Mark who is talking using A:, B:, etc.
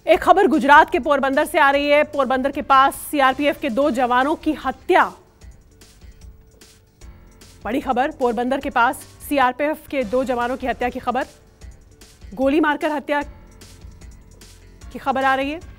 A: एक खबर गुजरात के पोरबंदर से आ रही है। पोरबंदर के पास सीआरपीएफ के 2 जवानों की हत्या। बड़ी खबर, पोरबंदर के पास सीआरपीएफ के 2 जवानों की हत्या की खबर, गोली मारकर हत्या की खबर आ रही है।